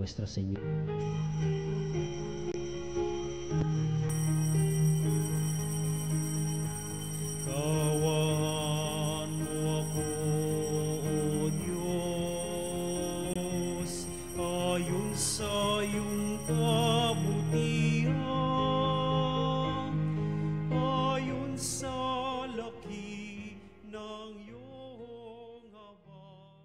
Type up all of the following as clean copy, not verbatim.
Nuestra Señora. Kawan mo ako, O Diyos, ayon sa iyong kabutihan, ayon sa laki ng iyong habag.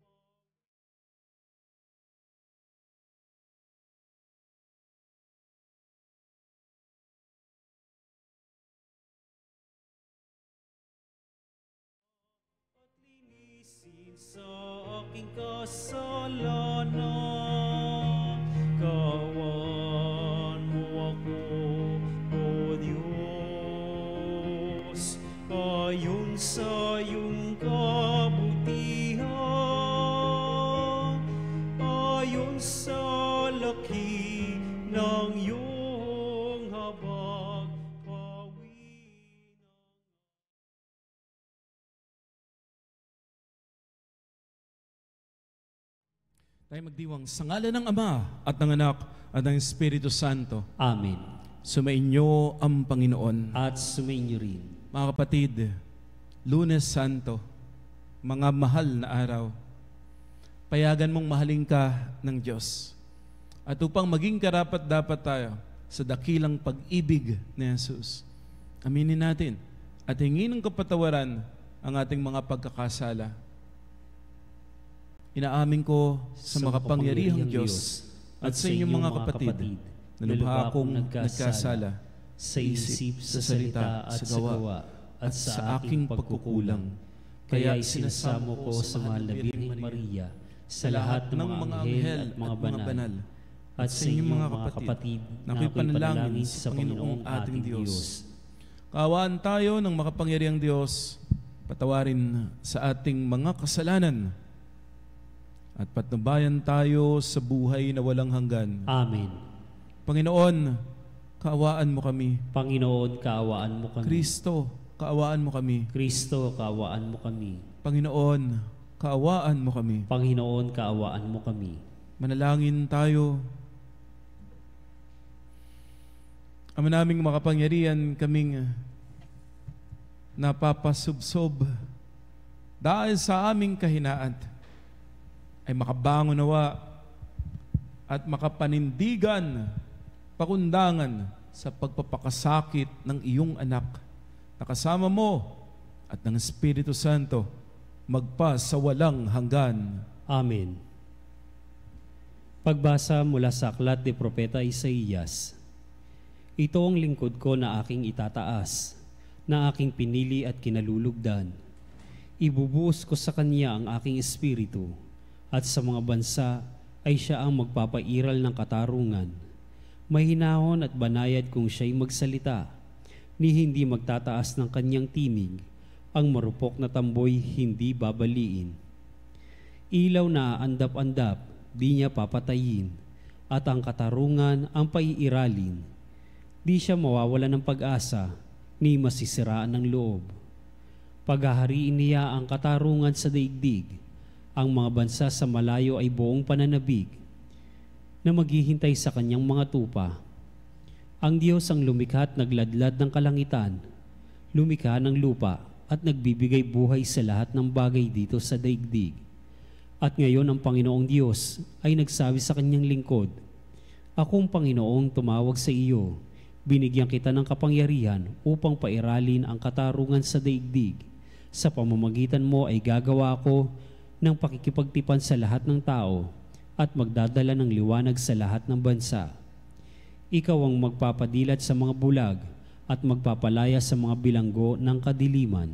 At linisin sa aking kasalanan, kawan mo ako, O Diyos, ayon sa iyong kabutihan, ayon sa laki ng iyong habag, pawin ang Tayo magdiwang sa ngalan ng Ama at ng Anak at ng Espiritu Santo. Amen. Sumainyo ang Panginoon. At sumainyo rin. Mga kapatid, Lunes Santo, mga mahal na araw, payagan mong mahalin ka ng Diyos. At upang maging karapat-dapat tayo sa dakilang pag-ibig ni Jesus, aminin natin at hingin ng kapatawaran ang ating mga pagkakasala. Inaamin ko sa makapangyarihang Diyos at sa inyong mga kapatid na lubha akong nagkasala sa isip, sa salita at sa gawa at sa aking pagkukulang. Kaya sinasamo ko sa mahal na Birheng Maria, sa lahat ng mga anghel at mga banal, at sa inyong mga kapatid na ako'y panalangin sa Panginoong ating Diyos. Kaawaan tayo ng makapangyarihang Diyos, patawarin sa ating mga kasalanan, at patnubayan tayo sa buhay na walang hanggan. Amen. Panginoon, kaawaan mo kami. Panginoon, kaawaan mo kami. Kristo, kaawaan mo kami. Kristo, kaawaan mo kami. Panginoon, kaawaan mo kami. Panginoon, kaawaan mo kami. Manalangin tayo. Ama naming makapangyarihan, kaming napapasubsob dahil sa aming kahinaan, ay makabangon nawa at makapanindigan, pakundangan sa pagpapakasakit ng iyong anak na kasama mo at ng Espiritu Santo magpa sa walang hanggan. Amen. Pagbasa mula sa aklat ni Propeta Isaías. Ito ang lingkod ko na aking itataas, na aking pinili at kinalulugdan. Ibubuhos ko sa kanya ang aking espiritu, at sa mga bansa ay siya ang magpapairal ng katarungan. Mahinahon at banayad kung siya'y magsalita, ni hindi magtataas ng kanyang tinig, ang marupok na tamboy hindi babaliin. Ilaw na andap-andap, di niya papatayin, at ang katarungan ang paiiralin. Di siya mawawala ng pag-asa, ni masisiraan ng loob. Paghahariin niya ang katarungan sa daigdig, ang mga bansa sa malayo ay buong pananabig na maghihintay sa kanyang mga tupa. Ang Diyos ang lumikha at nagladlad ng kalangitan, lumikha ng lupa at nagbibigay buhay sa lahat ng bagay dito sa daigdig. At ngayon ang Panginoong Diyos ay nagsabi sa kanyang lingkod, Akong Panginoong tumawag sa iyo, binigyan kita ng kapangyarihan upang pairalin ang katarungan sa daigdig. Sa pamamagitan mo ay gagawa ko ng pakikipagtipan sa lahat ng tao at magdadala ng liwanag sa lahat ng bansa. Ikaw ang magpapadilat sa mga bulag at magpapalaya sa mga bilanggo ng kadiliman.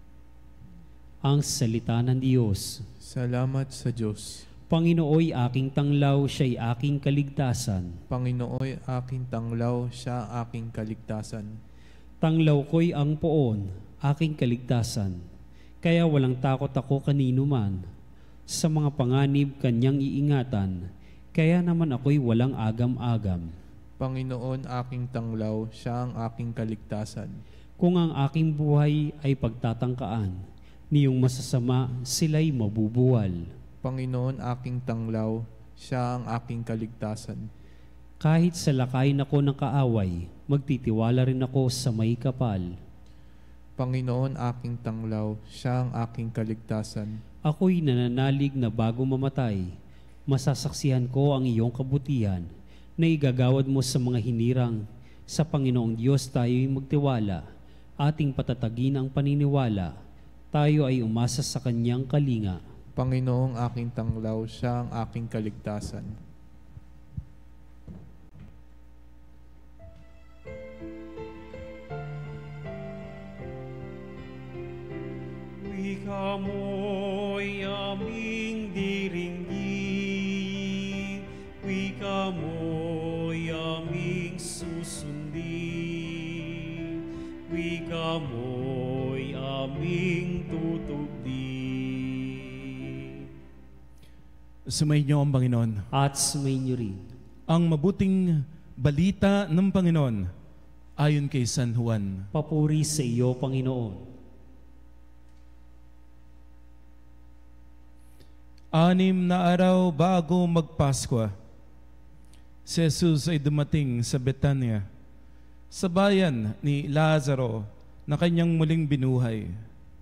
Ang salita ng Diyos. Salamat sa Diyos. Panginooy aking tanglaw, siya'y aking kaligtasan. Panginooy aking tanglaw, siya aking kaligtasan. Tanglaw ko'y ang poon, aking kaligtasan. Kaya walang takot ako kanino man. Sa mga panganib kanyang iingatan, kaya naman ako'y walang agam-agam. Panginoon aking tanglaw, siya ang aking kaligtasan. Kung ang aking buhay ay pagtatangkaan, niyong masasama sila'y mabubuwal. Panginoon aking tanglaw, siya ang aking kaligtasan. Kahit salakayin ako ng kaaway, magtitiwala rin ako sa may kapal. Panginoon aking tanglaw, siya ang aking kaligtasan. Ako'y nananalig na bago mamatay. Masasaksihan ko ang iyong kabutihan na igagawad mo sa mga hinirang. Sa Panginoong Diyos tayo'y magtiwala. Ating patatagin ang paniniwala. Tayo ay umasa sa Kanyang kalinga. Panginoong aking tanglaw, siya ang aking kaligtasan. Wika mo'y aming diringgin, wika mo'y aming susundin, wika mo'y aming tutugdin. Sumayin niyo ang Panginoon. At sumayin niyo rin. Ang mabuting balita ng Panginoon ayon kay San Juan. Papuri sa iyo, Panginoon. 6 na araw bago magpaskwa, si Jesus ay dumating sa Betania, sa bayan ni Lazaro na kanyang muling binuhay.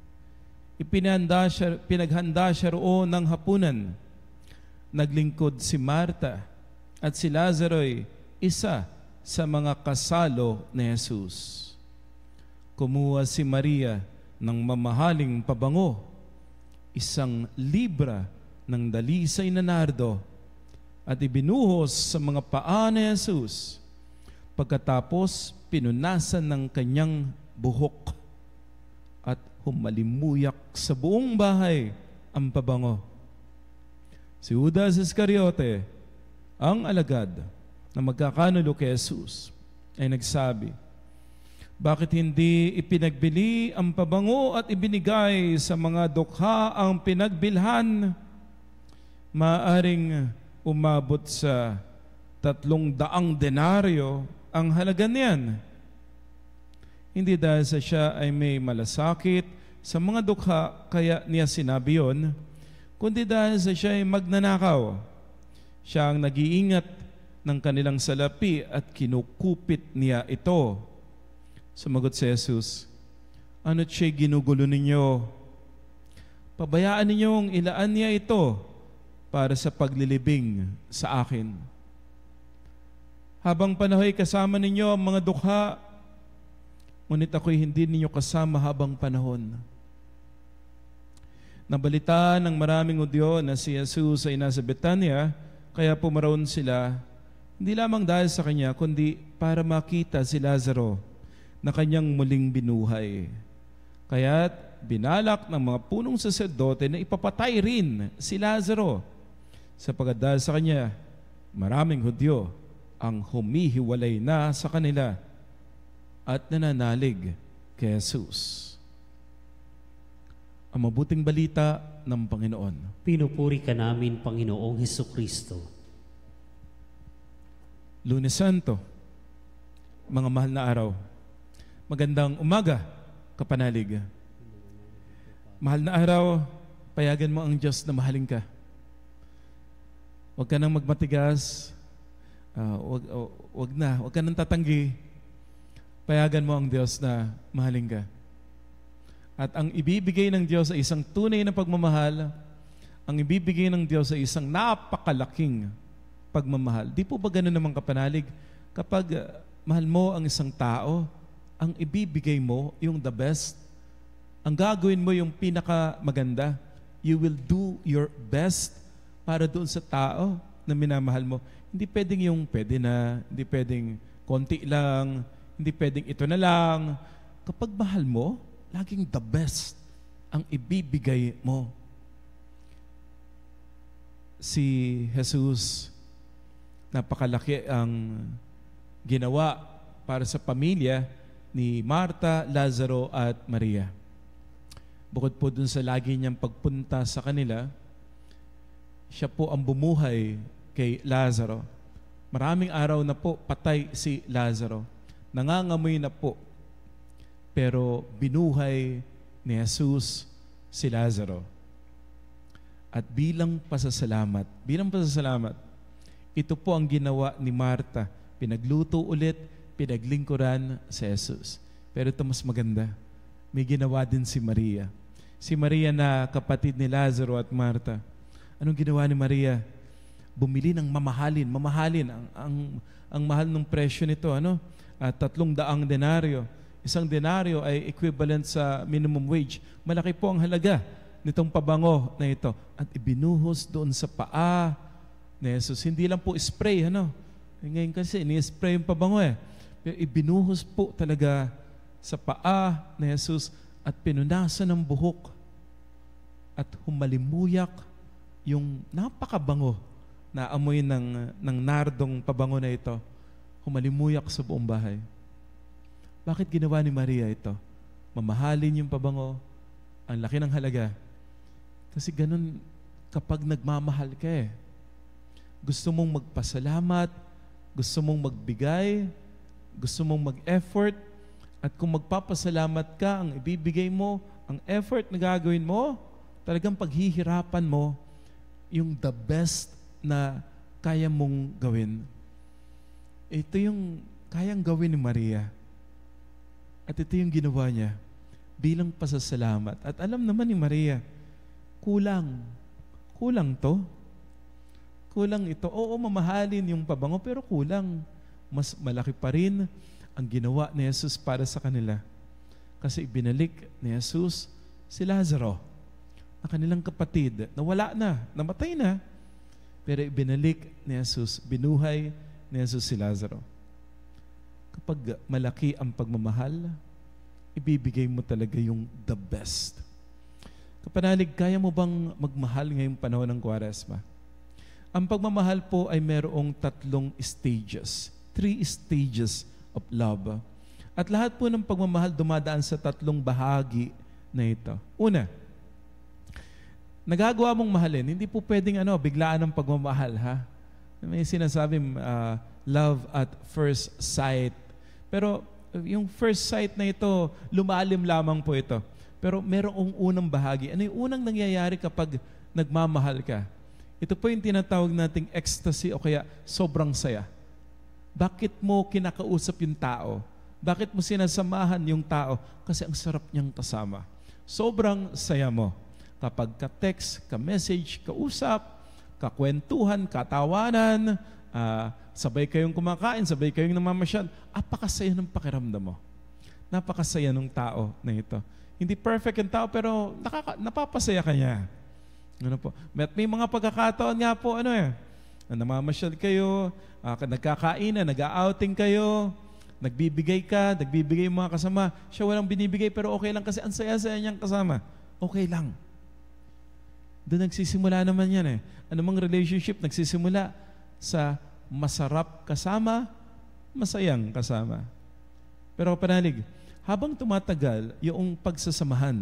Pinaghanda siya roon ng hapunan. Naglingkod si Marta at si Lazaro ay isa sa mga kasalo ni Jesus. Kumuha si Maria ng mamahaling pabango, 1 libra ng dalisay na nardo, at ibinuhos sa mga paa ni Jesus. Pagkatapos, pinunasan ng kanyang buhok at humalimuyak sa buong bahay ang pabango. Si Judas Iscariote, ang alagad na magkakanulo kay Jesus, ay nagsabi, bakit hindi ipinagbili ang pabango at ibinigay sa mga dukha ang pinagbilhan? Maaring umabot sa 300 denaryo ang halaga niyan. Hindi dahil sa siya ay may malasakit sa mga dukha kaya niya sinabi yun, kundi dahil sa siya ay magnanakaw. Siya ang nag-iingat ng kanilang salapi at kinukupit niya ito. Sumagot si Jesus, ano't siya'y ginugulo ninyo? Pabayaan ninyong ilaan niya ito para sa paglilibing sa akin. Habang panahoy kasama ninyo ang mga dukha, ngunit ako'y hindi ninyo kasama habang panahon. Nabalita ng maraming Hudyo na si Jesus ay nasa Betania, kaya pumaroon sila, hindi lamang dahil sa kanya, kundi para makita si Lazaro na kanyang muling binuhay. Kaya't binalak ng mga punong saserdote na ipapatay rin si Lazaro, sapagkat dahil sa kanya, maraming Hudyo ang humihiwalay na sa kanila at nananalig kay Jesus. Ang mabuting balita ng Panginoon. Pinupuri ka namin, Panginoong Hesukristo. Lunes Santo, mga mahal na araw. Magandang umaga, kapanalig. Mahal na araw, payagan mo ang Diyos na mahalin ka. Huwag ka nang magmatigas. Huwag ka nang tatanggi. Payagan mo ang Diyos na mahalin ka. At ang ibibigay ng Diyos ay isang tunay na pagmamahal. Ang ibibigay ng Diyos ay isang napakalaking pagmamahal. Di po ba ganun naman kapanalig? Kapag mahal mo ang isang tao, ang ibibigay mo yung the best. Ang gagawin mo yung pinakamaganda. You will do your best para doon sa tao na minamahal mo. Hindi pwedeng yung pwede na, hindi pwedeng konti lang, hindi pwedeng ito na lang. Kapag mahal mo, laging the best ang ibibigay mo. Si Jesus, napakalaki ang ginawa para sa pamilya ni Marta, Lazaro at Maria. Bukod po dun sa lagi niyang pagpunta sa kanila, siya po ang bumuhay kay Lazaro. Maraming araw na po patay si Lazaro. Nangangamoy na po. Pero binuhay ni Jesus si Lazaro. At bilang pasasalamat, Ito po ang ginawa ni Marta. Pinagluto ulit, pinaglingkuran si Jesus. Pero ito mas maganda. May ginawa din si Maria. Si Maria na kapatid ni Lazaro at Marta. Anong ginawa ni Maria? Bumili ng mamahalin. Ang mahal ng presyo nito, 300 denaryo. Isang denaryo ay equivalent sa minimum wage. Malaki po ang halaga nitong pabango na ito. At ibinuhos doon sa paa ni Jesus. Hindi lang po spray, Ngayon kasi, ini-spray yung pabango Pero ibinuhos po talaga sa paa ni Jesus at pinunasan ng buhok at humalimuyak yung napakabango na amoy ng nardong pabango na ito. Humalimuyak sa buong bahay. Bakit ginawa ni Maria ito? Mamahalin yung pabango, ang laki ng halaga. Kasi ganun kapag nagmamahal ka Gusto mong magpasalamat, gusto mong magbigay, gusto mong mag-effort, at kung magpapasalamat ka, ang ibibigay mo, ang effort na gagawin mo, talagang paghihirapan mo yung the best na kaya mong gawin. Ito yung kayang gawin ni Maria. At ito yung ginawa niya bilang pasasalamat. At alam naman ni Maria, kulang to. Kulang ito. Oo, mamahalin yung pabango, pero kulang. Mas malaki pa rin ang ginawa ni Jesus para sa kanila. Kasi ibinalik ni Jesus si Lazaro, ang kanilang kapatid, na wala na, namatay na. Pero ibinalik ni Jesus, binuhay ni Jesus si Lazaro. Kapag malaki ang pagmamahal, ibibigay mo talaga yung the best. Kapanalig, kaya mo bang magmahal ngayong panahon ng Kwaresma? Ang pagmamahal po ay merong 3 stages. 3 stages of love. At lahat po ng pagmamahal dumadaan sa 3 bahagi na ito. Una, nagagawa mong mahalin. Hindi po pwedeng biglaan ang pagmamahal, May sinasabing love at first sight. Pero yung first sight na ito, lumalim lamang po ito. Pero merong unang bahagi. Ano yung unang nangyayari kapag nagmamahal ka? Ito po yung tinatawag nating ecstasy o kaya sobrang saya. Bakit mo kinakausap yung tao? Bakit mo sinasamahan yung tao? Kasi ang sarap niyang kasama. Sobrang saya mo. Kapag ka-text, ka-message, kausap, kakwentuhan, katawanan, sabay kayong kumakain, sabay kayong namamasyal, apakasaya ng pakiramdam mo. Napakasaya ng tao na ito. Hindi perfect ang tao, pero napapasaya ka niya. May mga pagkakataon nga po, namamasyal kayo, nagkakainan, nag-outing kayo, nagbibigay ka, nagbibigay yung mga kasama. Siya walang binibigay, pero okay lang kasi ang saya-saya niyang kasama. Okay lang. Doon nagsisimula naman yan Anumang relationship nagsisimula sa masarap kasama, masayang kasama. Pero panalig, habang tumatagal yung pagsasamahan,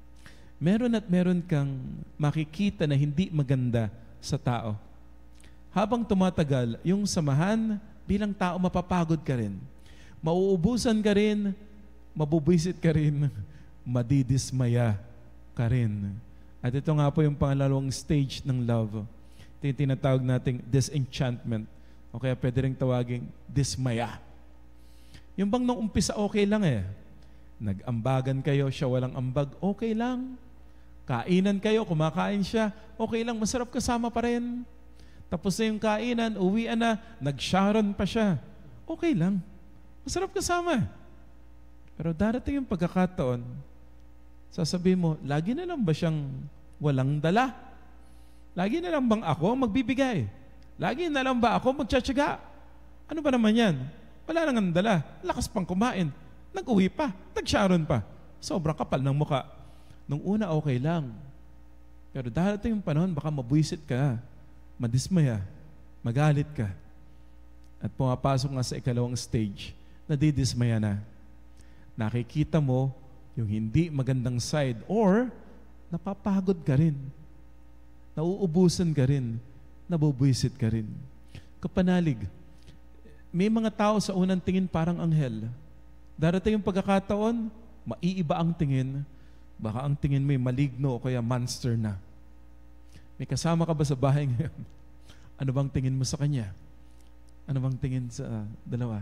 meron kang makikita na hindi maganda sa tao. Habang tumatagal, yung samahan, bilang tao mapapagod ka rin. Mauubusan ka rin, mabubwisit ka rin, madidismaya ka rin. At ito nga po yung pangalawang stage ng love. Ito yung tinatawag nating disenchantment. O kaya pwede rin tawaging dismaya. Yung bang nung umpisa okay lang Nag-ambagan kayo, siya walang ambag, okay lang. Kainan kayo, kumakain siya, okay lang, masarap kasama pa rin. Tapos na yung kainan, uwian na, nag-sharon pa siya. Okay lang, masarap kasama. Pero darating yung pagkakataon, sasabihin mo, lagi na lang ba siyang walang dala? Lagi na lang bang ako magbibigay? Lagi na lang ba ako magtsatsaga? Ano ba naman yan? Wala nang dala, lakas pang kumain. Nag-uwi pa, nag-sharon pa. Sobrang kapal ng muka. Nung una, okay lang. Pero darating yung panahon, baka mabwisit ka, madismaya, magalit ka. At pumapasok nga sa ikalawang stage, nadidismaya na. Nakikita mo yung hindi magandang side or napapagod ka rin. Nauubusan ka rin. Nabubwisit ka rin. Kapanalig, may mga tao sa unang tingin parang anghel. Darating yung pagkakataon, maiiba ang tingin. Baka ang tingin mo ay maligno o kaya monster na. May kasama ka ba sa bahay ngayon? Ano bang tingin mo sa kanya? Ano bang tingin sa dalawa?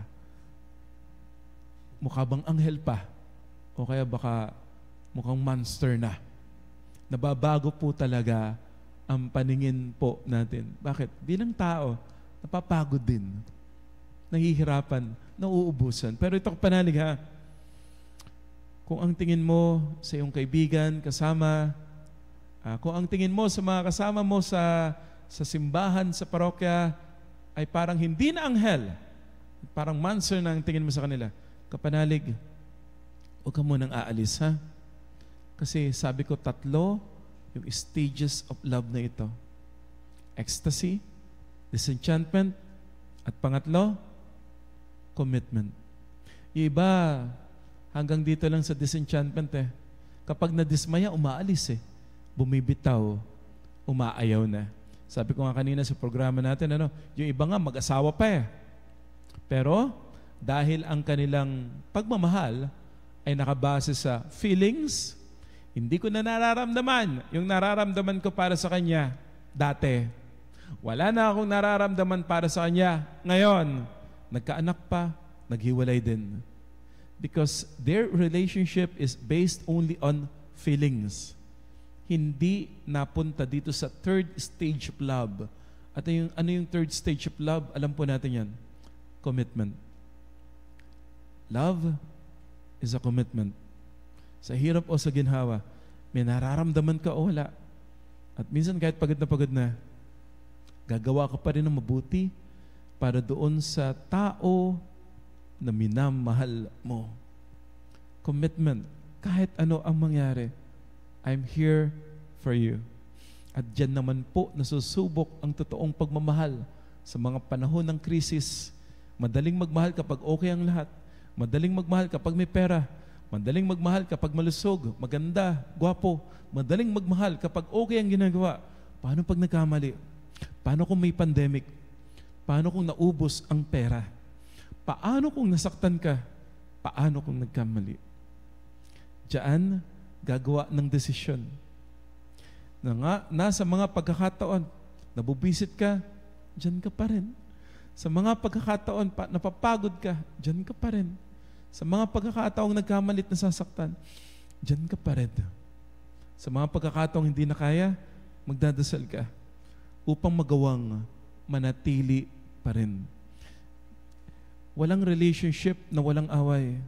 Mukha bang anghel pa? O kaya baka mukhang monster na? Nababago po talaga ang paningin po natin. Bakit? Bilang tao, napapagod din. Nahihirapan, nauubusan. Pero ito panalig ha, kung ang tingin mo sa iyong kaibigan, kasama, kung ang tingin mo sa mga kasama mo sa simbahan, sa parokya, ay parang hindi na anghel, parang monster na ang tingin mo sa kanila, kapanalig, huwag ka munang aalis ha. Kasi sabi ko 3 yung stages of love na ito. Ecstasy, disenchantment, at pangatlo, commitment. Yung iba, hanggang dito lang sa disenchantment eh. Kapag nadismaya, umaalis eh. Bumibitaw, umaayaw na. Sabi ko nga kanina sa programa natin, yung iba nga mag-asawa pa eh. Pero, dahil ang kanilang pagmamahal ay nakabase sa feelings, hindi ko na nararamdaman yung nararamdaman ko para sa kanya dati. Wala na akong nararamdaman para sa kanya. Ngayon, nagkaanak pa, naghiwalay din. Because their relationship is based only on feelings. Hindi napunta dito sa 3rd stage of love. At ano yung 3rd stage of love? Alam po natin yan. Commitment. Love is a commitment. Sa hirap o sa ginhawa, may nararamdaman ka o wala. At minsan kahit pagod na, gagawa ka pa rin ng mabuti para doon sa tao na minamahal mo. Commitment. Kahit ano ang mangyari, I'm here for you. At dyan naman po nasusubok ang totoong pagmamahal sa mga panahon ng krisis. Madaling magmahal kapag okay ang lahat. Madaling magmahal kapag may pera. Madaling magmahal kapag malusog, maganda, gwapo. Madaling magmahal kapag okay ang ginagawa. Paano pag nagkamali? Paano kung may pandemic? Paano kung naubos ang pera? Paano kung nasaktan ka? Paano kung nagkamali? Diyan, gagawa ng desisyon. Nasa mga pagkakataon, nabubisit ka, diyan ka pa rin. Sa mga pagkakataon, napapagod ka, diyan ka pa rin. Sa mga pagkakataong nagkamalit na sasaktan, diyan ka pa rin. Sa mga pagkakataong hindi na kaya, magdadasal ka upang magawang manatili pa rin. Walang relationship na walang away.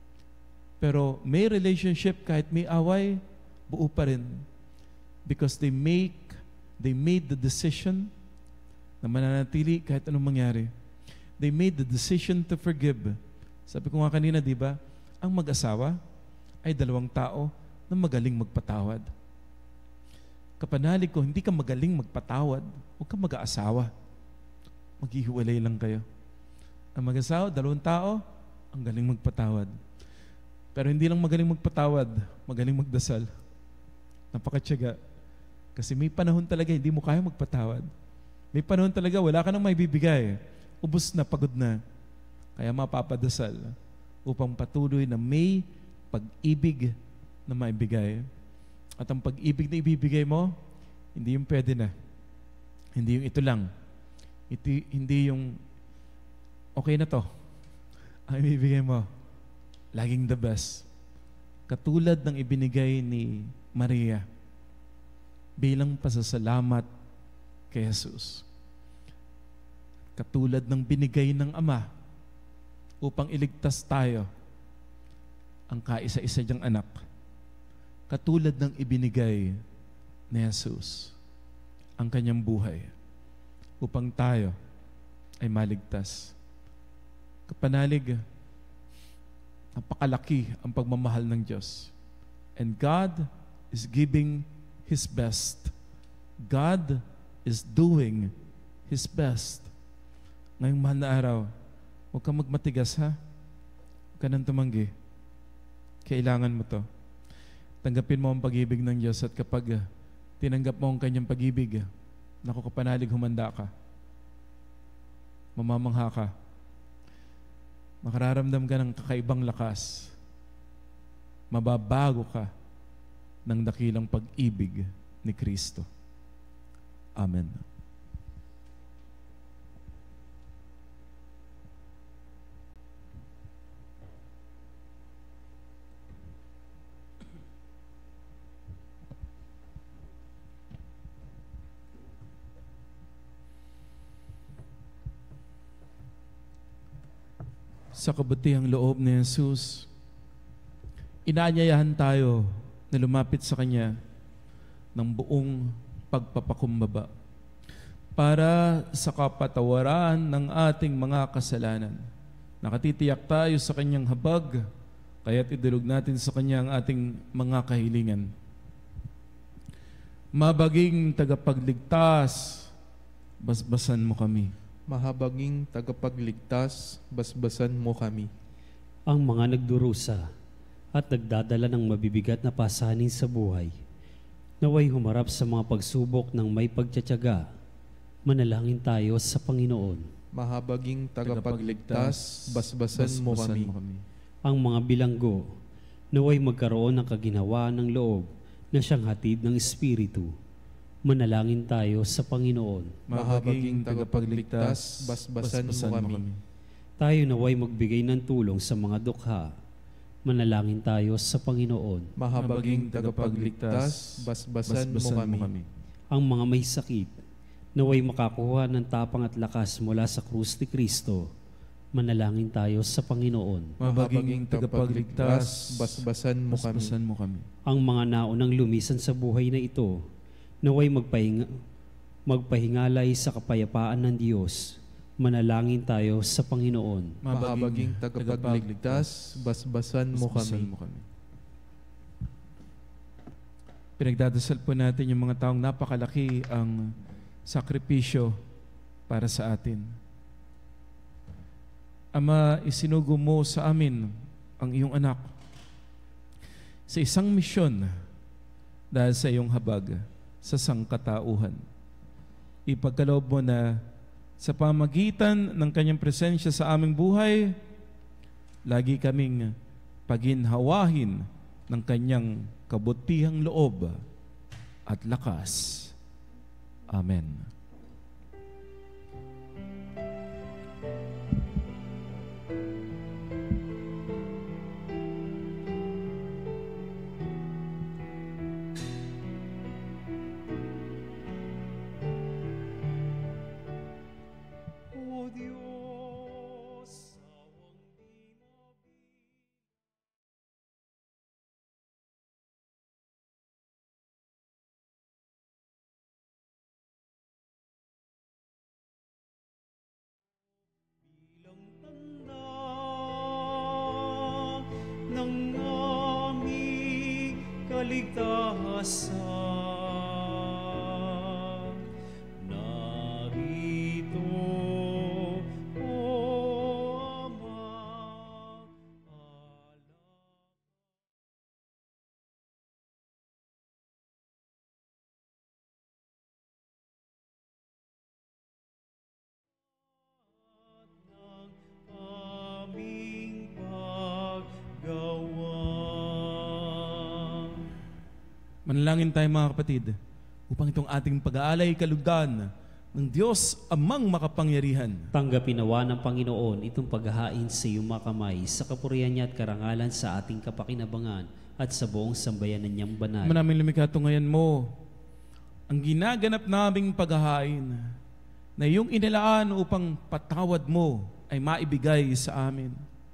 Pero may relationship kahit may away, buo pa rin. Because they made the decision na mananatili kahit anong mangyari. They made the decision to forgive. Sabi ko nga kanina, di ba, ang mag-asawa ay 2 tao na magaling magpatawad. Kapanalig ko, hindi ka magaling magpatawad, huwag ka mag-aasawa. Maghihiwalay lang kayo. Ang mag-asawa, 2 tao, ang galing magpatawad. Pero hindi lang magaling magpatawad, magaling magdasal. Napakatyaga. Kasi may panahon talaga hindi mo kaya magpatawad. May panahon talaga wala ka nang maibibigay. Ubus na, pagod na. Kaya mapapadasal upang patuloy na may pag-ibig na maibigay. At ang pag-ibig na ibibigay mo, hindi yung pwede na. Hindi yung ito lang. Hindi yung okay na to. Ang ibibigay mo, laging the best. Katulad ng ibinigay ni Maria bilang pasasalamat kay Jesus. Katulad ng binigay ng Ama upang iligtas tayo ang kaisa-isa niyang anak. Katulad ng ibinigay ni Jesus ang kanyang buhay upang tayo ay maligtas. Kapanalig, napakalaki ang pagmamahal ng Diyos. And God is giving His best. God is doing His best. Ngayong mahal na araw, huwag kang magmatigas ha. Huwag ka nang tumanggi. Kailangan mo to. Tanggapin mo ang pag-ibig ng Diyos at kapag tinanggap mo ang kanyang pag-ibig, naku kapanalig, humanda ka. Mamamangha ka. Makararamdam ka ng kakaibang lakas. Mababago ka ng dakilang pag-ibig ni Kristo. Amen. Sa kabutihang loob ni Jesus, inaanyayahan tayo na lumapit sa Kanya ng buong pagpapakumbaba para sa kapatawaran ng ating mga kasalanan. Nakatitiyak tayo sa Kanyang habag, kaya't idulog natin sa Kanya ang ating mga kahilingan. Mabaging tagapagligtas, basbasan mo kami. Mahabaging tagapagligtas, basbasan mo kami. Ang mga nagdurusa at nagdadala ng mabibigat na pasanin sa buhay, naway humarap sa mga pagsubok ng may pagtiyatiyaga. Manalangin tayo sa Panginoon. Mahabaging tagapagligtas, basbasan mo kami. Ang mga bilanggo, naway magkaroon ng kaginhawaan ng loob na siyang hatid ng Espiritu. Manalangin tayo sa Panginoon. Mahabaging tagapagligtas, basbasan mo kami. Tayo naway magbigay ng tulong sa mga dukha. Manalangin tayo sa Panginoon. Mahabaging tagapagligtas, basbasan mo kami. Ang mga may sakit, naway makakuha ng tapang at lakas mula sa krus ni Kristo. Manalangin tayo sa Panginoon. Mabaging tagapagligtas, basbasan mo kami. Ang mga naunang lumisan sa buhay na ito, naway magpahingalay sa kapayapaan ng Diyos. Manalangin tayo sa Panginoon. Mahabaging tagapagligtas, basbasan mo kami. Pinagdadasal po natin yung mga taong napakalaki ang sakripisyo para sa atin. Ama, isinugo mo sa amin ang iyong anak sa isang misyon dahil sa iyong habag sa sangkatauhan. Ipagkaloob mo na sa pamagitan ng kanyang presensya sa aming buhay, lagi kaming paginhawahin ng kanyang kabutihang loob at lakas. Amen. Ng aming kaligtasan, narito, O Ama, aming paggawa. Manalangin tayo mga kapatid upang itong ating pag-aalay kalugdan ng Diyos amang makapangyarihan. Tanggapin nawa ng Panginoon itong paghahain sa iyong mga kamay sa kapurihan niya at karangalan sa ating kapakinabangan at sa buong sambayanan niyang banal. Manaming lumikha ngayon mo ang ginaganap naming paghahain na iyong inilaan upang patawad mo ay maibigay sa amin.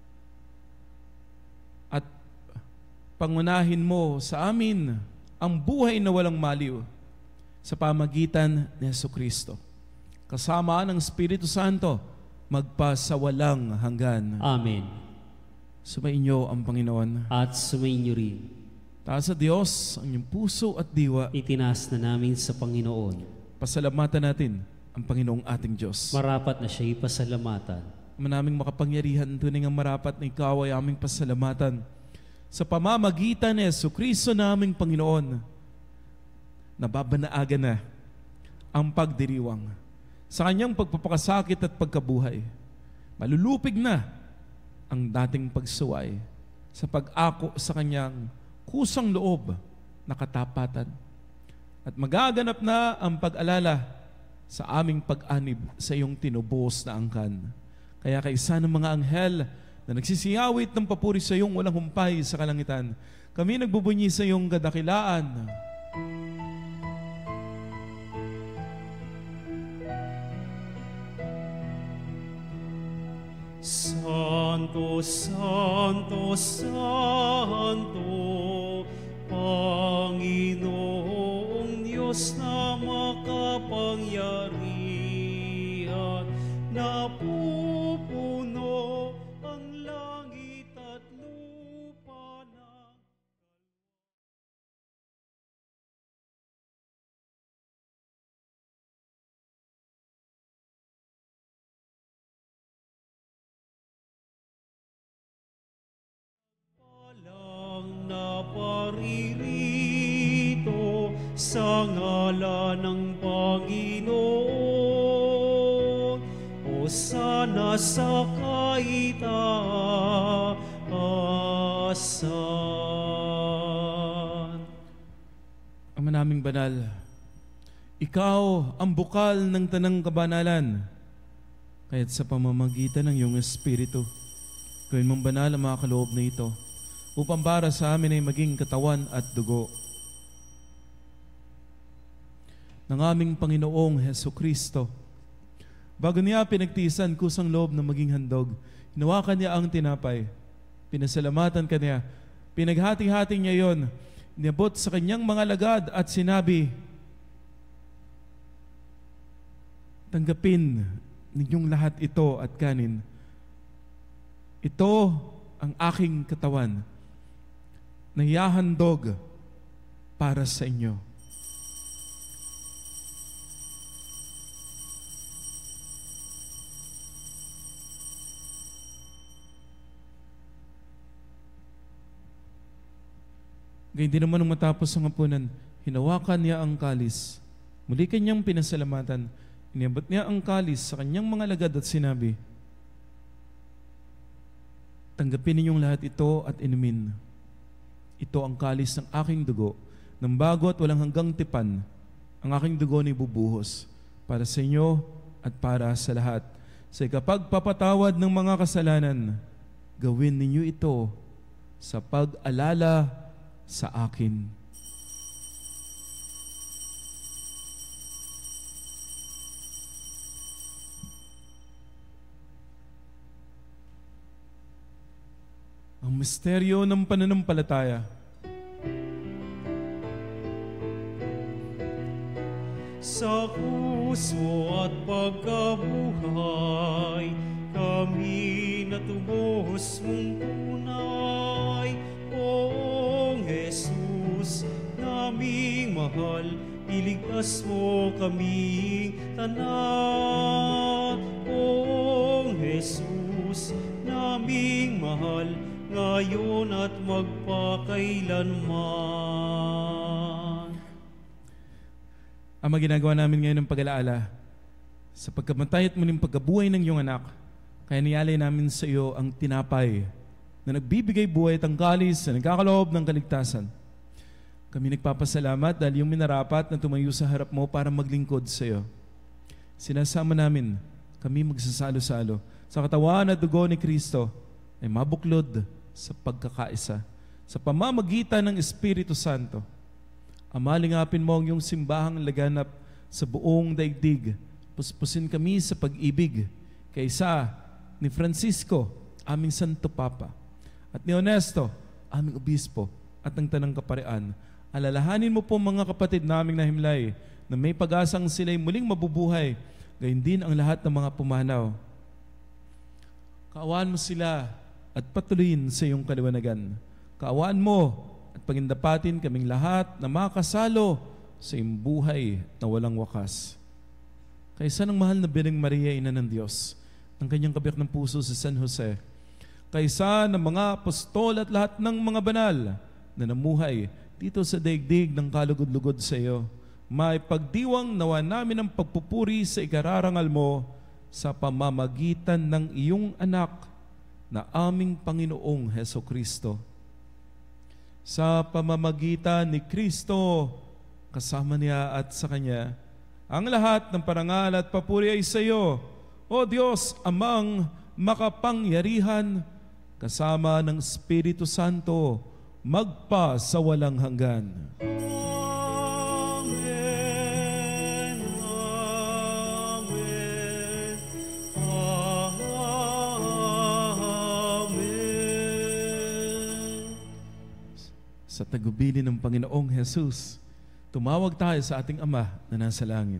At pangunahin mo sa amin ang buhay na walang maliw sa pamagitan ni Jesucristo. Kasama ng Espiritu Santo, magpasawalang hanggan. Amen. Sumainyo ang Panginoon. At sumainyo rin. Taas sa Diyos ang inyong puso at diwa. Itinaas na namin sa Panginoon. Pasalamatan natin ang Panginoong ating Diyos. Marapat na siya'y pasalamatan. Manaming makapangyarihan, tunay nga marapat na ikaw ay aming pasalamatan sa pamamagitan ni Jesucristo naming Panginoon. Nababanaagan na ang pagdiriwang sa kanyang pagpapakasakit at pagkabuhay. Malulupig na ang dating pagsuway sa pag-ako sa kanyang kusang loob na katapatan. At magaganap na ang pag-alala sa aming pag-anib sa iyong tinubos na angkan. Kaya kaisa ng mga anghel na nagsisiyawit ng papuri sa iyong walang humpay sa kalangitan, kami nagbubunyi sa iyong kadakilaan. Sa Santo, Santo, Santo, Panginoong Diyos na makapangyarihan, napupuno ang langit at lupa ng palang naparirito sa ngalan ng Panginoon. Hosana sa kaitaasan. Ama naming banal, Ikaw ang bukal ng tanang kabanalan, kaya't sa pamamagitan ng iyong Espiritu, gawin mong banal ang mga kaloob na ito, upang para sa amin ay maging katawan at dugo ng aming Panginoong Heso Kristo. Bago niya pinagtiisan kusang loob na maging handog, hinawakan niya ang tinapay, pinasalamatan kanya, pinaghati-hati niya yon, inabot sa kanyang mga lagad at sinabi, tanggapin ninyong lahat ito at kanin. Ito ang aking katawan na ihahandog para sa inyo. Gayun din naman nung matapos ang hapunan, hinawakan niya ang kalis. Muli kanyang pinasalamatan. Iniabot niya ang kalis sa kanyang mga lagad at sinabi, tanggapin ninyong lahat ito at inumin. Ito ang kalis ng aking dugo, ng bago at walang hanggang tipan. Ang aking dugo ni bubuhos para sa inyo at para sa lahat. Sa ikapagpapatawad ng mga kasalanan, gawin ninyo ito sa pag-alala sa akin. Ang misteryo ng pananampalataya. Sa puso at pagkabuhay, kami natubos mong tunay. Poong Jesus, naming mahal, iligtas mo kaming tanan. Poong Jesus, naming mahal, ngayon at magpakailanman. Ama, ginagawa namin ngayon ng pag-alaala sa pagkamatay at muling pagkabuhay ng iyong anak, kaya niyalay namin sa iyo ang tinapay na nagbibigay buhay at ang kalis na nagkakaloob ng kaligtasan. Kami nagpapasalamat dahil yung minarapat na tumayo sa harap mo para maglingkod sa iyo. Sinasama namin kami magsasalo-salo sa katawan at dugo ni Kristo ay mabuklod sa pagkakaisa sa pamamagitan ng Espiritu Santo. Ama, lingapin mo ang iyong simbahang laganap sa buong daigdig. Puspusin kami sa pag-ibig kaysa ni Francisco, aming Santo Papa, at ni Honesto, aming Obispo, at ng Tanang Kaparian. Alalahanin mo po mga kapatid naming nahimlay na may pag-asang sila'y muling mabubuhay, gayon din ang lahat ng mga pumanaw. Kaawaan mo sila at patuloyin sa iyong kaliwanagan. Kaawaan mo at pagindapatin kaming lahat na makasalo sa iyong buhay na walang wakas. Kaysa ng mahal na Birheng Maria, Ina ng Diyos, ng kanyang kabiyak ng puso sa San Jose, kaysa ng mga apostol at lahat ng mga banal na namuhay dito sa daigdig ng kalugod-lugod sa iyo, maipagdiwang nawa namin ang pagpupuri sa ikararangal mo sa pamamagitan ng iyong anak na aming Panginoong Heso Kristo. Sa pamamagitan ni Kristo, kasama niya at sa Kanya, ang lahat ng parangal at papuri ay sa iyo, O Diyos, Amang makapangyarihan, kasama ng Espiritu Santo, magpa sa walang hanggan. Amen. Amen. Sa tagubilin ng Panginoong Jesus, tumawag tayo sa ating Ama na nasa langit.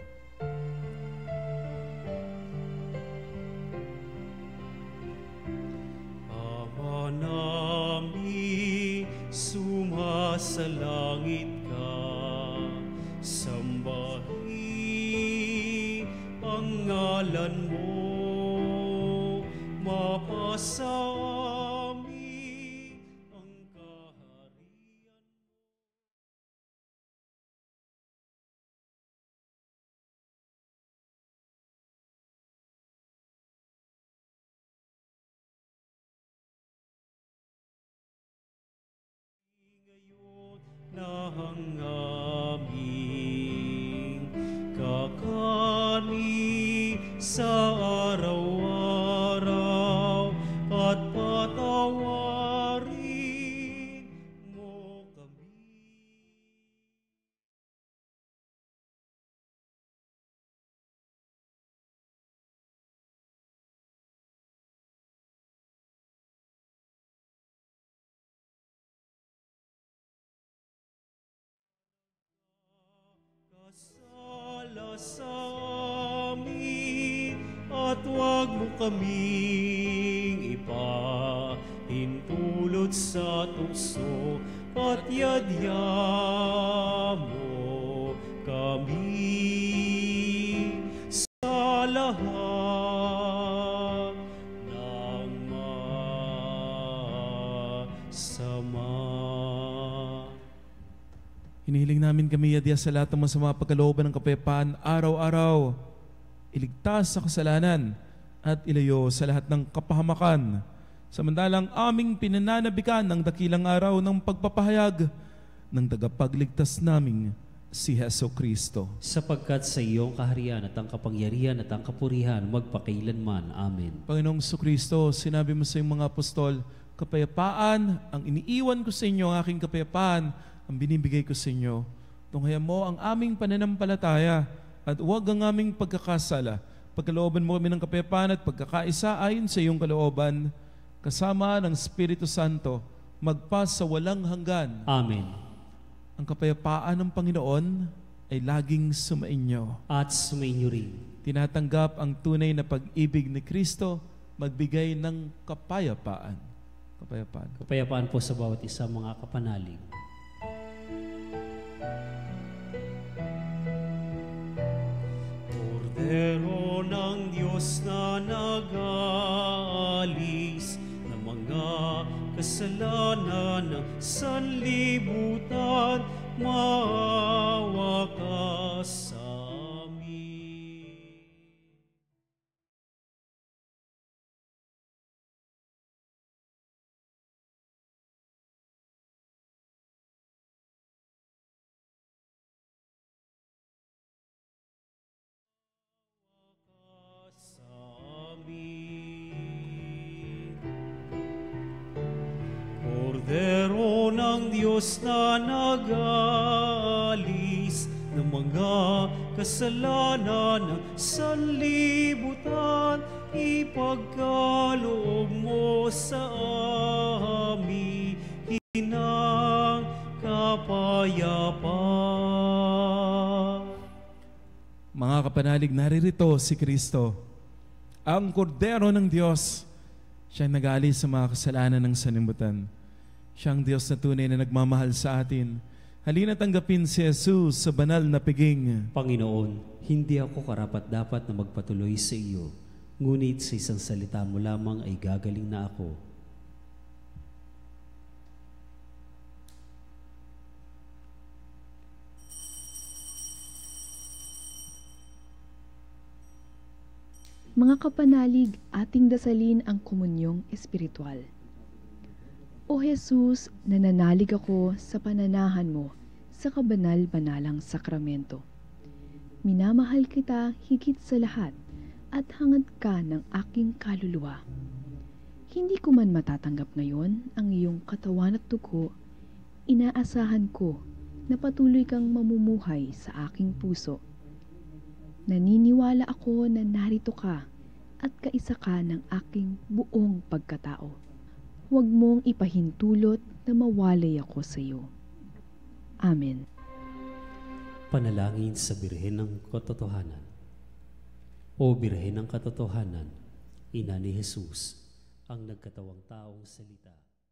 Ama namin, sumasalangit ka, sambahin ang ngalan mo, mapasa amin ang kaharian mo. Ngayon na ang aming kakanin sa araw-araw at patawarin mo kami. Kasala sa amin at huwag mo kaming ipahintulot sa tukso at yadya mo kami sa lahat ng masama. Hinihiling namin kami, Yadya, sa lahat ng masama pagkalooban ng kapayapaan, araw-araw, iligtas sa kasalanan at ilayo sa lahat ng kapahamakan. Samantalang aming pinananabikan ng dakilang araw ng pagpapahayag ng tagapagligtas naming si Heso Kristo. Sapagkat sa iyong kaharian at ang kapangyarihan at ang kapurihan magpakailanman. Amen. Panginoong Kristo, sinabi mo sa iyong mga apostol, kapayapaan ang iniiwan ko sa inyo, ang aking kapayapaan ang binibigay ko sa inyo. Tunghayan mo ang aming pananampalataya at huwag ang aming pagkakasala. Pagkalooban mo kami ng kapayapaan at pagkakaisa ayon sa iyong kalooban, kasama ng Espiritu Santo, magpas sa walang hanggan. Amen. Ang kapayapaan ng Panginoon ay laging sumainyo. At sumainyo rin. Tinatanggap ang tunay na pag-ibig ni Kristo, magbigay ng kapayapaan. Kapayapaan. Kapayapaan po sa bawat isa, mga kapanalig. Kordero ng Diyos na nag-aalis ng mga kasalanan ng sanlibutan, maawa ka sa amin. Kordero ng Diyos na nag-aalis ng mga kasalanan ng sanlibutan, ipagkaloob mo sa amin ng kapayapaan. Mga kapanalig, naririto si Kristo, ang Kordero ng Diyos. Siyang nag-aalis sa mga kasalanan ng sanlibutan. Siyang Diyos na tunay na nagmamahal sa atin. Halina tanggapin si Jesus sa banal na piging. Panginoon, hindi ako karapat-dapat na magpatuloy sa iyo, ngunit sa isang salita mo lamang ay gagaling na ako. Mga kapanalig, ating dasalin ang komunyong espiritual. O Jesus, nananalig ako sa pananahan mo sa kabanal-banalang sakramento. Minamahal kita higit sa lahat at hangad ka ng aking kaluluwa. Hindi ko man matatanggap ngayon ang iyong katawan at dugo, inaasahan ko na patuloy kang mamumuhay sa aking puso. Naniniwala ako na narito ka at kaisa ka ng aking buong pagkatao. huwag mong ipahintulot na mawalay ako sa iyo. Amen. Panalangin sa Birhen ng Katotohanan. O Birhen ng Katotohanan, Ina ni Jesus, ang nagkatawang taong salita.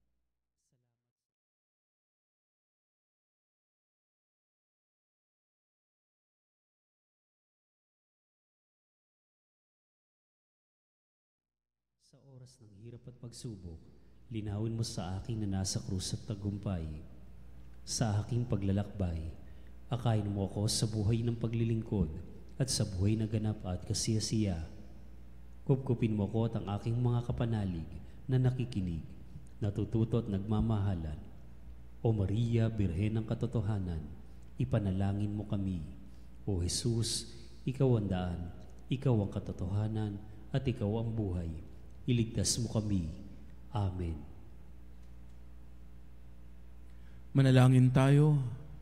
Sa oras ng hirap at pagsubok, linawin mo sa akin na nasa krus at tagumpay. Sa aking paglalakbay, akayin mo ako sa buhay ng paglilingkod at sa buhay na ganap at kasiyasiya. Kupkupin mo ko at ang aking mga kapanalig na nakikinig, natututo at nagmamahalan. O Maria, Birhen ng Katotohanan, ipanalangin mo kami. O Jesus, ikaw ang daan, ikaw ang katotohanan, at ikaw ang buhay. Iligtas mo kami. Amen. Manalangin tayo.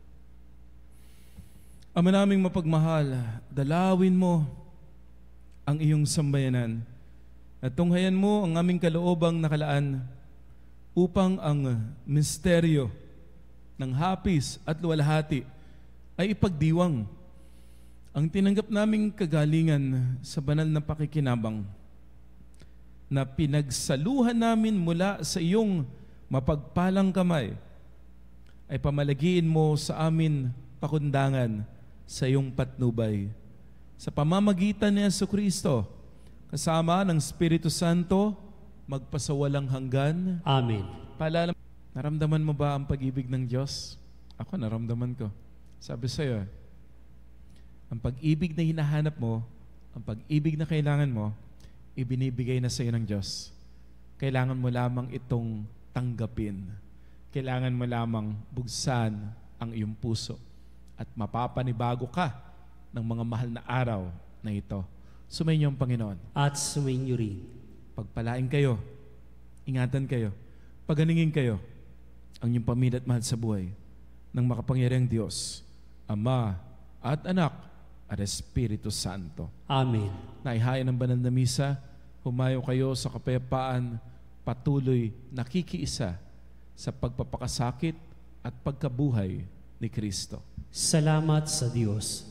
Ama naming mapagmahal, dalawin mo ang iyong sambayanan at tunghayan mo ang aming kaloobang nakalaan upang ang misteryo ng hapis at luwalhati ay ipagdiwang ang tinanggap naming kagalingan sa banal na pakikinabang na pinagsaluhan namin mula sa iyong mapagpalang kamay ay pamalagiin mo sa amin pakundangan sa iyong patnubay. Sa pamamagitan ni Jesucristo, kasama ng Espiritu Santo, magpasawalang hanggan. Amen. Naramdaman mo ba ang pag-ibig ng Diyos? Ako, naramdaman ko. Sabi sa'yo, ang pag-ibig na hinahanap mo, ang pag-ibig na kailangan mo, ibinibigay na sa'yo ng Diyos. Kailangan mo lamang itong tanggapin. Kailangan mo lamang bugsan ang iyong puso at mapapanibago ka ng mga mahal na araw na ito. Sumayin niyo ang Panginoon. At sumayin niyo rin. Pagpalain kayo, ingatan kayo, paganingin kayo ang inyong pamilya at mahal sa buhay ng makapangyarihang Diyos, Ama at Anak at Espiritu Santo. Amen. Naihain ng banal na misa, humayo kayo sa kapayapaan, patuloy nakikiisa sa pagpapakasakit at pagkabuhay ni Kristo. Salamat sa Diyos.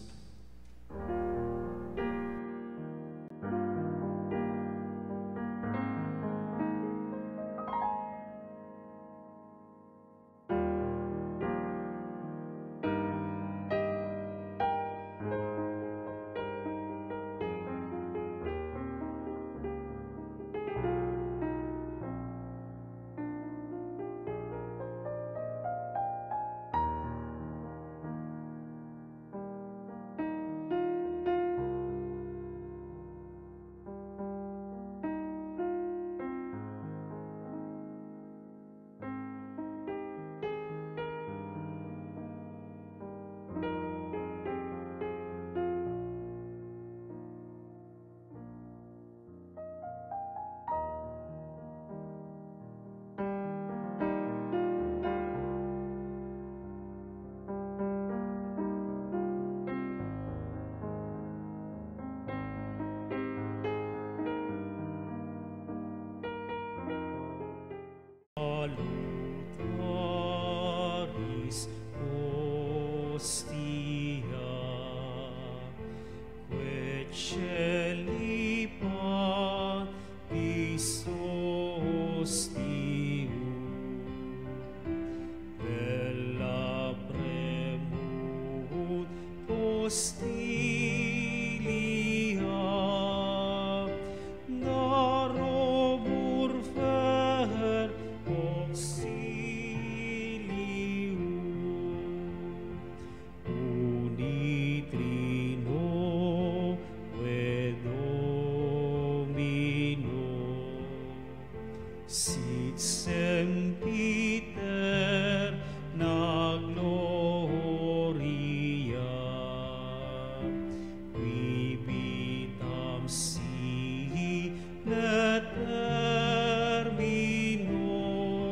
Salutaris hostia, quae celi patis hostium, bella premut hostilia, narobur fer auxilium, uni trino et Domino, sit sempiter na gloria, qui vitam sihi et termino,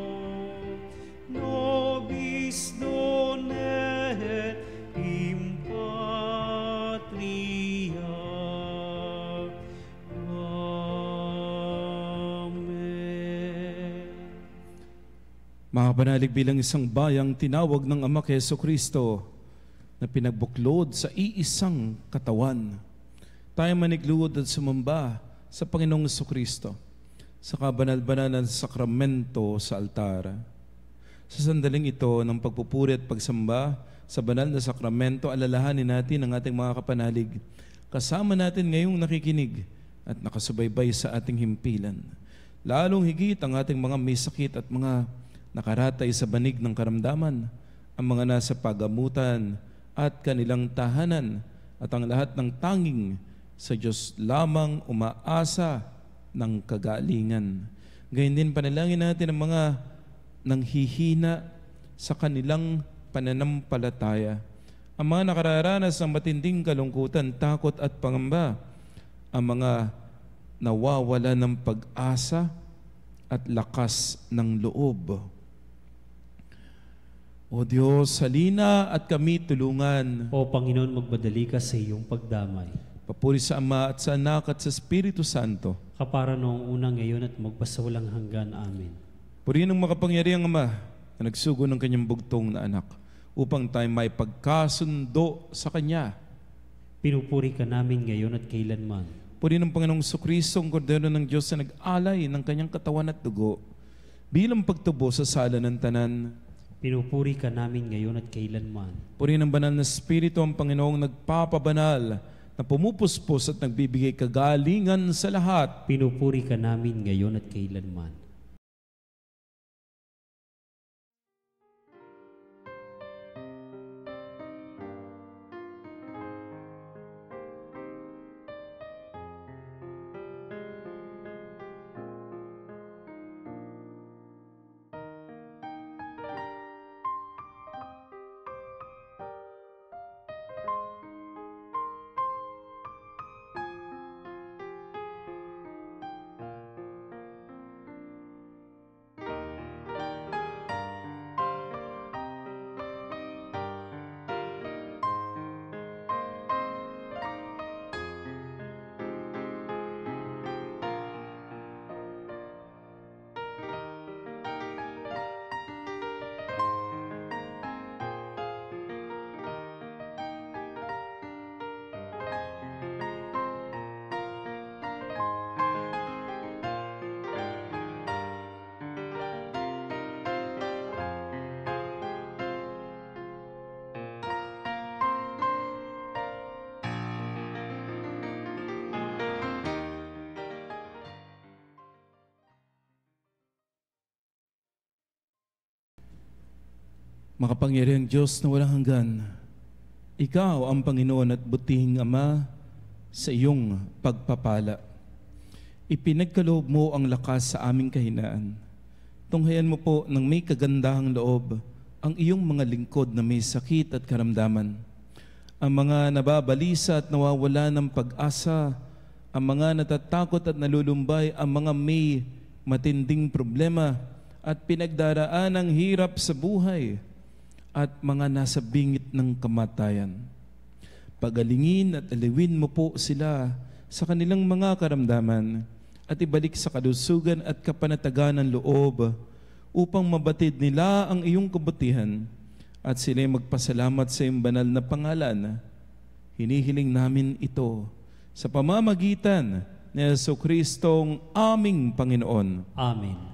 nobis donet in patria. Amen. Makapanalig bilang isang bayang tinawag ng Ama kay Jesucristo na pinagbuklod sa iisang katawan. Tayo manigluhod at sumamba sa Panginoong Jesucristo sa kabanal-banal na sakramento sa altar. Sa sandaling ito ng pagpupuri at pagsamba sa banal na sakramento, alalahanin natin ang ating mga kapanalig. Kasama natin ngayong nakikinig at nakasubaybay sa ating himpilan. Lalong higit ang ating mga may sakit at mga nakaratay sa banig ng karamdaman, ang mga nasa pagamutan at kanilang tahanan, at ang lahat ng tanging sa Diyos lamang umaasa ng kagalingan. Gayun din panalangin natin ang mga nanghihina sa kanilang pananampalataya, ang mga nakararanas ng matinding kalungkutan, takot at pangamba, ang mga nawawala ng pag-asa at lakas ng loob. O Diyos, halina at kami tulungan. O Panginoon, magbadali ka sa iyong pagdamay. Papuri sa Ama at sa Anak at sa Espiritu Santo. Kapara noong una, ngayon at magpasawalang hanggan. Amen. Purihin ng makapangyarihang Ama na nagsugo ng kanyang bugtong na anak upang tayo may pagkasundo sa Kanya. Pinupuri ka namin ngayon at kailanman. Purihin ng Panginoong Jesucristo, ang Kordero ng Diyos na nag-alay ng kanyang katawan at dugo bilang pagtubo sa sala ng tanan. Pinupuri ka namin ngayon at kailanman. Purihin ng banal na Espiritu, ang Panginoong nagpapabanal na pumupuspos at nagbibigay kagalingan sa lahat. Pinupuri ka namin ngayon at kailanman. Makapangyarihang Diyos na walang hanggan, Ikaw ang Panginoon at butihing Ama sa iyong pagpapala. Ipinagkaloob mo ang lakas sa aming kahinaan. Tunghayan mo po ng may kagandahang loob ang iyong mga lingkod na may sakit at karamdaman. Ang mga nababalisa at nawawala ng pag-asa, ang mga natatakot at nalulumbay, ang mga may matinding problema at pinagdaraan ng hirap sa buhay, at mga nasa bingit ng kamatayan. Pagalingin at aliwin mo po sila sa kanilang mga karamdaman at ibalik sa kalusugan at kapanatagan ng loob upang mabatid nila ang iyong kabutihan at sila'y magpasalamat sa iyong banal na pangalan. Hinihiling namin ito sa pamamagitan ni Jesucristong aming Panginoon. Amen.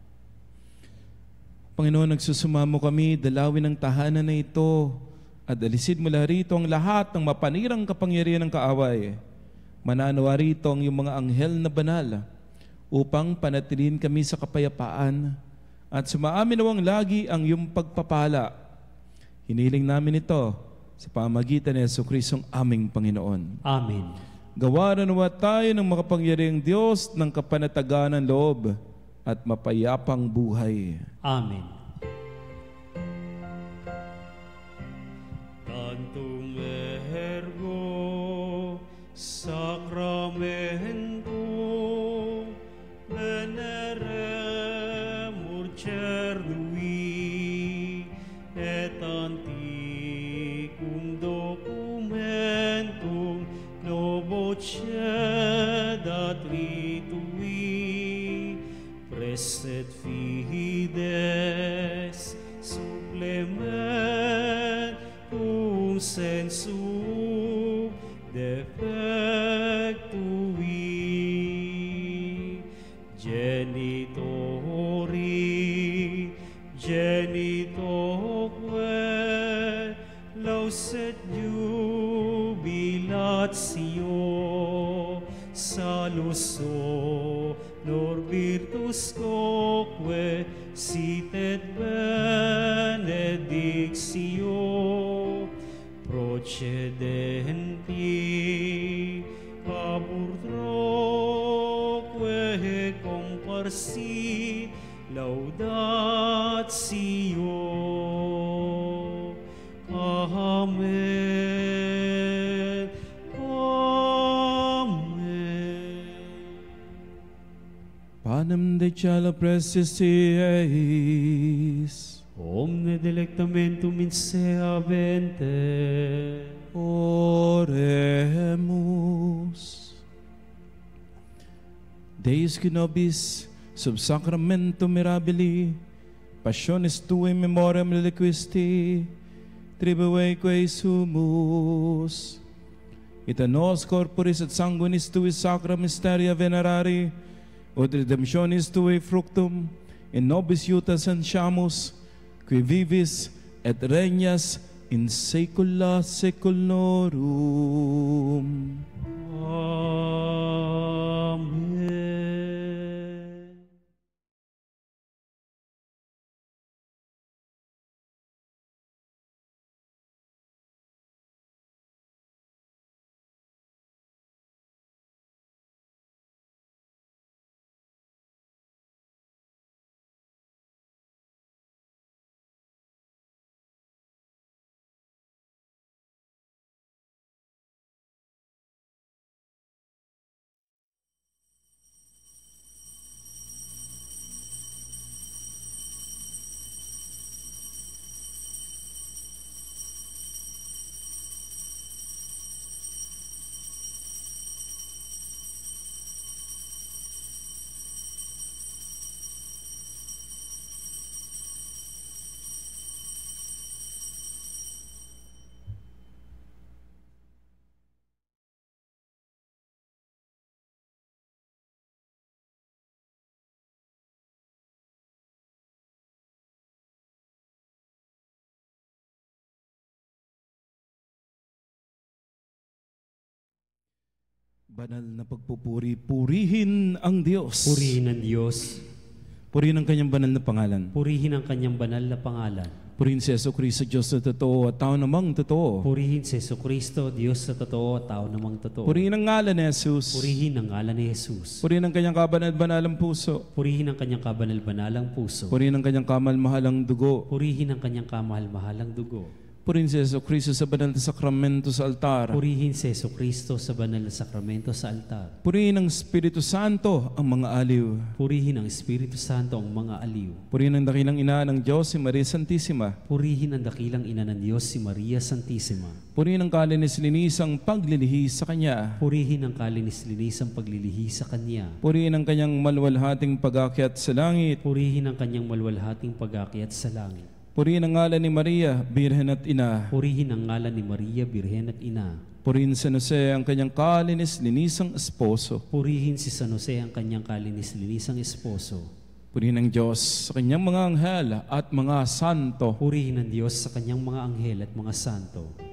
Panginoon, nagsusumamo kami, dalawin ang tahanan na ito at alisin mula rito ang lahat ng mapanirang kapangyarihan ng kaaway. Mananawa rito ang iyong mga anghel na banal upang panatilin kami sa kapayapaan at sumaamin nawang lagi ang iyong pagpapala. Hiniling namin ito sa pamagitan ni Jesucristong aming Panginoon. Amen. Gawaran nawa tayo ng makapangyarihang Diyos ng kapanatagan ng loob at mapayapang buhay. Amen. Tantum ergo sacramento veneremur cernui et antiquum documentum novo cedat ritui et fides supplementum sensum defectui genitoque lauset jubilatio saluso nor virtus quoque sitet benedictio procedenti aburtroque comparsi laudatio. Amen. Amen. Panem de cielo prestis eis, Omne delectamentum in se habente. oremus. Deus qui nobis sub sacramentum mirabili, passionis tuae memoriam reliquisti, tribueque sumus, et a nos corporis et sanguinis tui sacra mysteria venerari, ut redemptionis tui fructum, in nobis iutas ansiamus, qui vivis et regnas in saecula saeculorum. Amen. Banal na pagpupuri, purihin ang Diyos. Purihin ang Diyos. Purihin ang kanyang banal na pangalan. Purihin ang kanyang banal na pangalan. Purihin si Jesucristo, Diyos na totoo at tao namang totoo. Purihin si Jesucristo, Diyos na totoo at tao namang totoo. Purihin ang ngalan ni Jesus. Purihin ang ngalan ni Jesus. Purihin ang kanyang kabanal-banalang puso. Purihin ang kanyang kabanal-banalang puso. Purihin ang kanyang kamal-mahalang dugo. Purihin ang kanyang kamahal-mahalang dugo. Purihin si Jesucristo sa banal na sakramento sa altar. Purihin si Jesucristo sa banal na sakramento sa altar. Purihin ang Espiritu Santo ang mga aliw. Purihin ang Espiritu Santo ang mga aliw. Purihin ang dakilang ina ng Diyos, si Maria Santissima. Purihin ang dakilang ina ng Diyos, si Maria Santissima. Purihin ang kalinis-linisang paglilihis sa Kanya. Purihin ang kalinis-linisang paglilihi sa Kanya. Purihin ang kanyang malwalhating pag-akyat sa langit. Purihin ang kanyang malwalhating pag-akyat sa langit. Purihin ang ngalan ni Maria, Birhen at Ina. Purihin ang ngalan ni Maria, Birhen at Ina. Purihin San Jose ang kanyang kalinis-linisang esposo. Purihin si San Jose ang kanyang kalinis-linisang esposo. Purihin ang Diyos sa kanyang mga anghel at mga santo. Purihin ang Diyos sa kanyang mga anghel at mga santo.